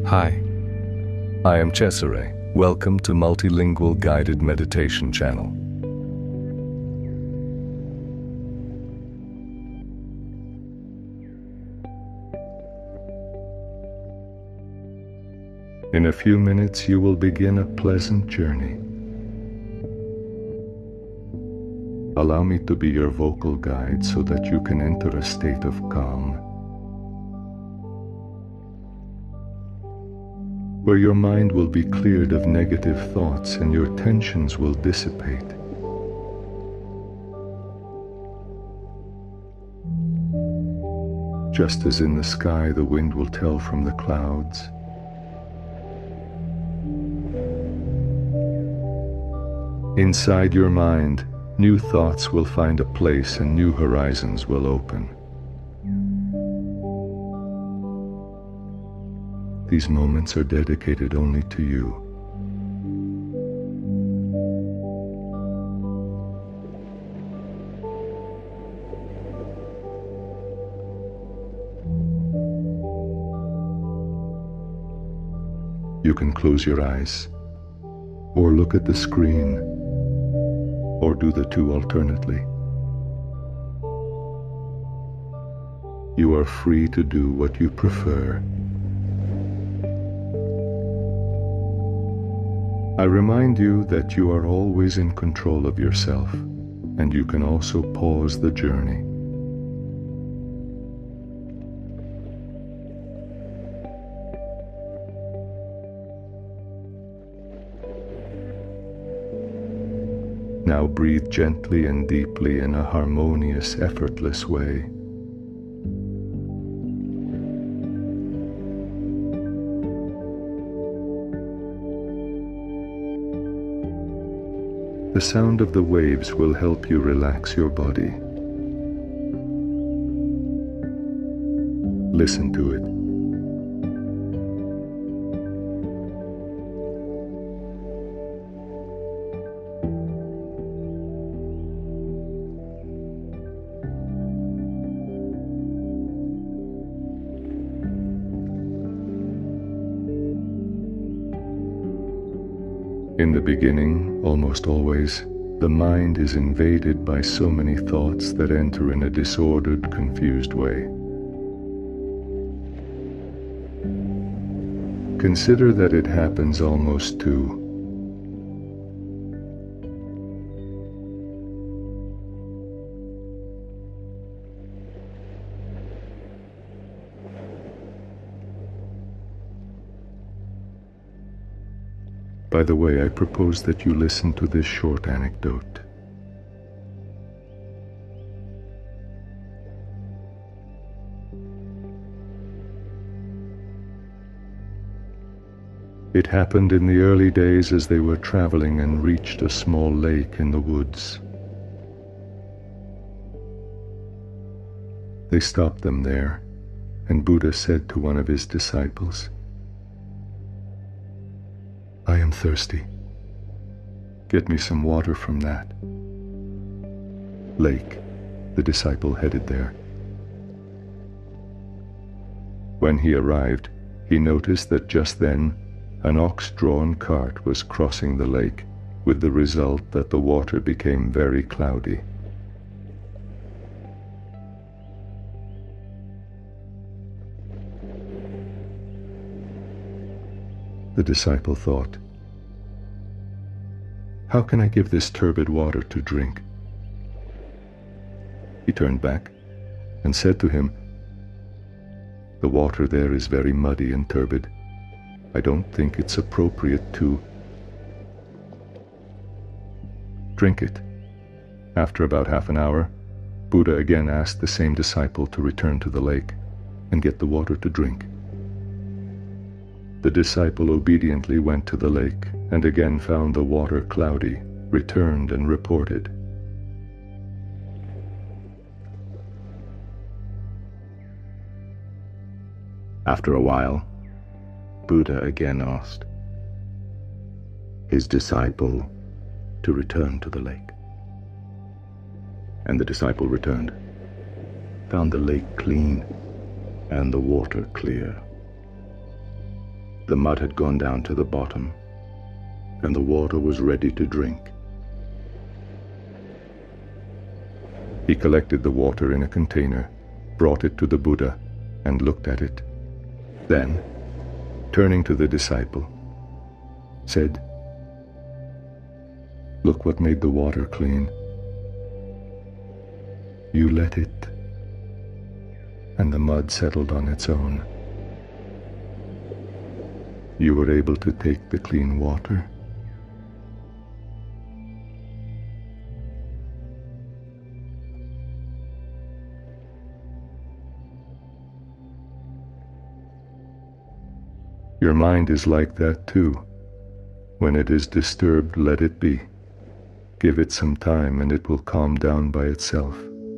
Hi, I am Cesare. Welcome to Multilingual Guided Meditation Channel. In a few minutes, you will begin a pleasant journey. Allow me to be your vocal guide so that you can enter a state of calm, where your mind will be cleared of negative thoughts and your tensions will dissipate. Just as in the sky the wind will tell from the clouds, inside your mind, new thoughts will find a place and new horizons will open. These moments are dedicated only to you. You can close your eyes, or look at the screen, or do the two alternately. You are free to do what you prefer. I remind you that you are always in control of yourself, and you can also pause the journey. Now breathe gently and deeply in a harmonious, effortless way. The sound of the waves will help you relax your body. Listen to it. In the beginning, almost always, the mind is invaded by so many thoughts that enter in a disordered, confused way. Consider that it happens almost too. By the way, I propose that you listen to this short anecdote. It happened in the early days as they were traveling and reached a small lake in the woods. They stopped them there, and Buddha said to one of his disciples, "I am thirsty. Get me some water from that." Lake. The disciple headed there. When he arrived, he noticed that just then an ox-drawn cart was crossing the lake, with the result that the water became very cloudy. The disciple thought, "How can I give this turbid water to drink?" He turned back and said to him, "The water there is very muddy and turbid. I don't think it's appropriate to drink it." After about half an hour, Buddha again asked the same disciple to return to the lake and get the water to drink. The disciple obediently went to the lake and again found the water cloudy, returned and reported. After a while, Buddha again asked his disciple to return to the lake. And the disciple returned, found the lake clean and the water clear. The mud had gone down to the bottom, and the water was ready to drink. He collected the water in a container, brought it to the Buddha, and looked at it. Then, turning to the disciple, said, "Look what made the water clean. You let it, and the mud settled on its own. You were able to take the clean water." Your mind is like that too. When it is disturbed, let it be. Give it some time and it will calm down by itself.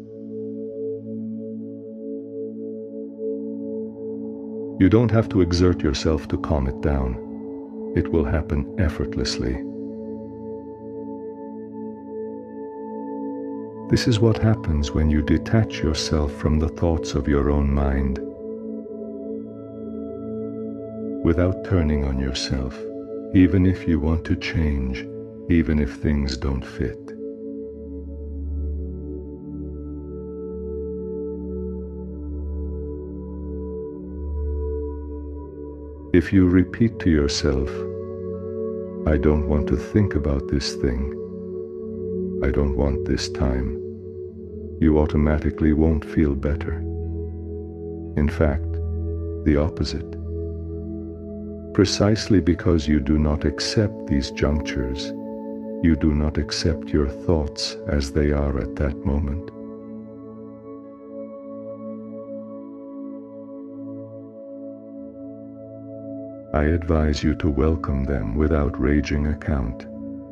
You don't have to exert yourself to calm it down. It will happen effortlessly. This is what happens when you detach yourself from the thoughts of your own mind. Without turning on yourself, even if you want to change, even if things don't fit. If you repeat to yourself, "I don't want to think about this thing. I don't want this time," you automatically won't feel better. In fact, the opposite. Precisely because you do not accept these junctures, you do not accept your thoughts as they are at that moment. I advise you to welcome them without raging account.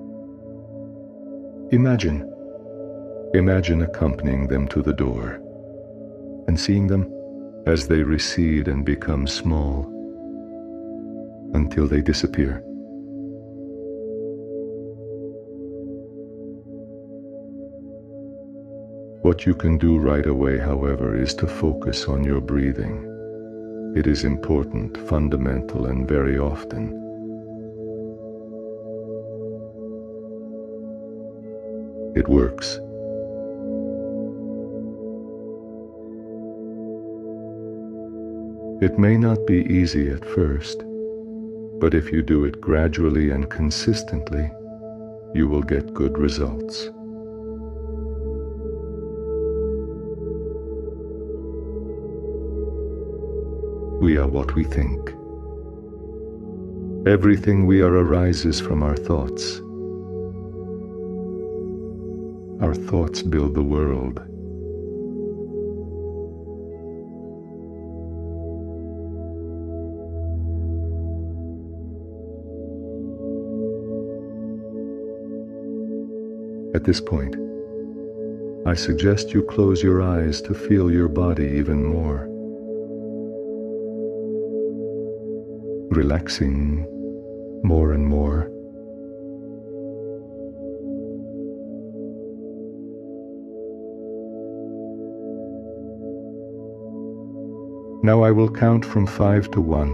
Imagine accompanying them to the door and seeing them as they recede and become small until they disappear. What you can do right away, however, is to focus on your breathing. It is important, fundamental, and very often. It works. It may not be easy at first, but if you do it gradually and consistently, you will get good results. We are what we think. Everything we are arises from our thoughts. Our thoughts build the world. At this point, I suggest you close your eyes to feel your body even more. Relaxing more and more. Now I will count from 5 to 1,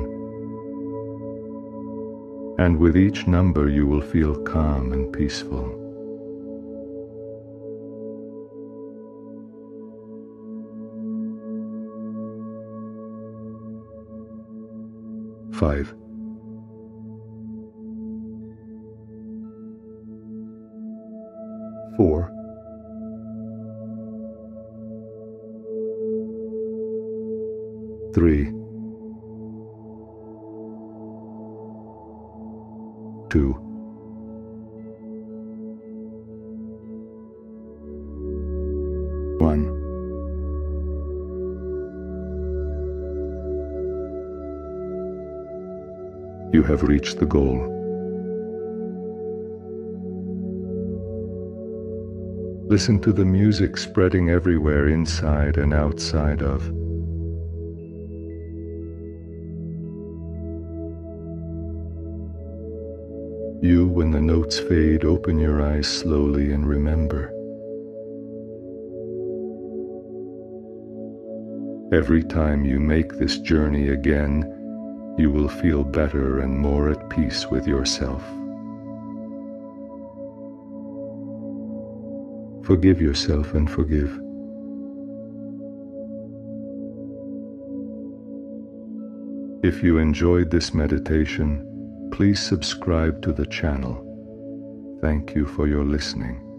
and with each number you will feel calm and peaceful. 5. 4. 3. 2. 1. You have reached the goal. Listen to the music spreading everywhere inside and outside of. You, when the notes fade, open your eyes slowly and remember. Every time you make this journey again, you will feel better and more at peace with yourself. Forgive yourself and forgive. If you enjoyed this meditation, please subscribe to the channel. Thank you for your listening.